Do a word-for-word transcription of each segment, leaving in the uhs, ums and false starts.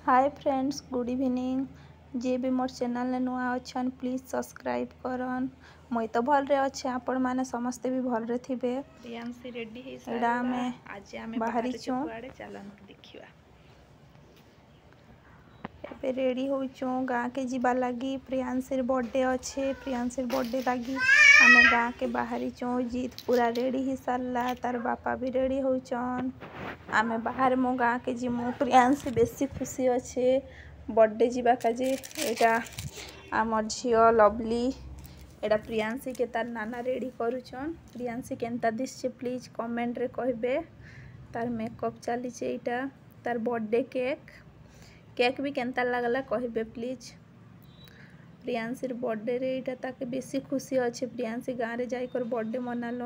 हाय friends, good evening. जे भी मोर चैनल ने नुआ अच्छन प्लीज सब्सक्राइब करन। मुई तो भल रे अच्छे, आपण माने समस्ते भी भल रे थिबे। प्रियांशी रेडी हे एडा में आज आमे बाहरी बाहर छो कुआडे चलन देखिवा। एबे रेडी होचो गाँ के जीवा लगी। प्रियांशी बर्थडे अच्छे, प्रियांशी बर्थडे लगी आमे गाँ के बाहरी चो। जीत पूरा रेडी ही सारला, तार बापा भी रेडी होचन। आमे बाहर मो गाँ के जीमु। प्रियांशी बेसी खुशी अच्छे बर्थडे जीवा काजे। एटा आमर झियो लवली, एटा प्रियांशी के तार नाना रेडी करूचन। प्रियांशी केनता दिसचे प्लीज कमेंट रे कहबे। तार मेकअप चली एटा तार बर्थडे केक केक भी केनता लगला कहबे प्लीज। प्रियांशी बर्थडे रे एटा ताके बेसी खुशी अच्छे। प्रियांशी गाँ रे जाई कर बर्थडे मनालो।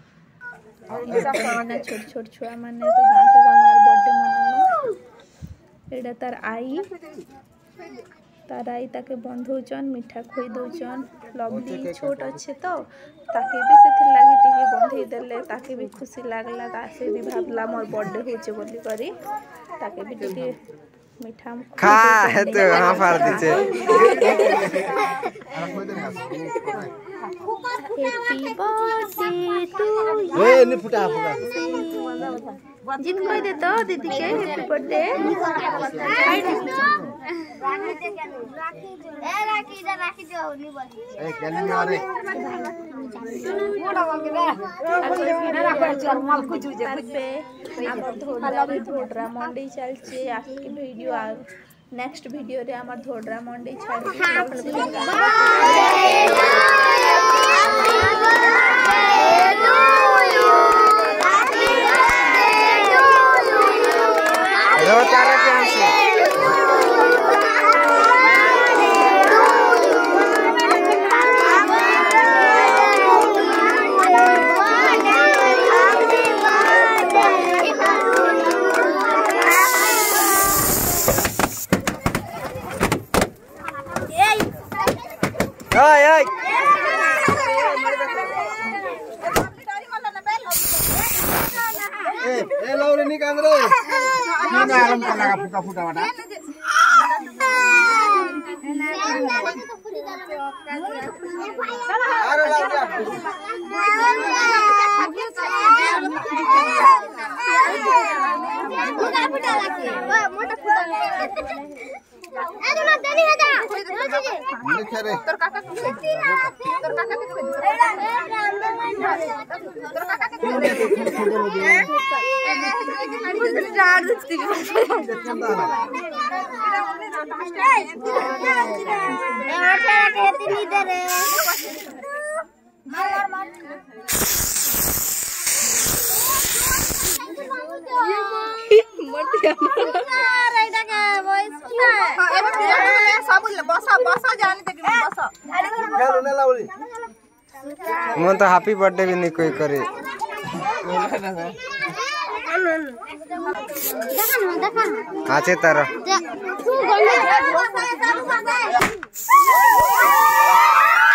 माने छोट छोट छुआ माने तो गाँ के गनवार बर्थडे मनालो। एटा तार आई तार आई ताके बंधुचन, मिठा खोई दउचन। लवली छोट अच्छे तो ताके भी से लगी टिके बंधई देले, ताके भी खुशी लागला। तासे भी भाबला मोर बर्थडे होचे बोली करी ताके भी टिके मिठा खा है तो हां फाड़ दीचे। Happy birthday to you. ए नि फुटा फुटा जीत कोई दे तो दीदी के हैप्पी बर्थडे। ए राखी जा राखी जो नहीं बोली ए कैली मारे मोड़ा के रे राखो चल माल कुछ जे पे हमर धोडरा धोडरा मंडी चलचे। आके वीडियो आ नेक्स्ट वीडियो रे हमर धोडरा मंडी छाड़ी रो तारे प्रियांशी ओए ओए ए ए लौरे निकाल रे किन आराम कर लगा फुटा फुटा वाला अरे लौरे मोटा फुटा लाके मोटा फुटा अरे ना देनी है जा लिख रे तोर काका तोर काका के तोर काका के जाड़ दिखती मन तो हैप्पी बर्थडे भी नहीं कोई करे। आचे तारा तू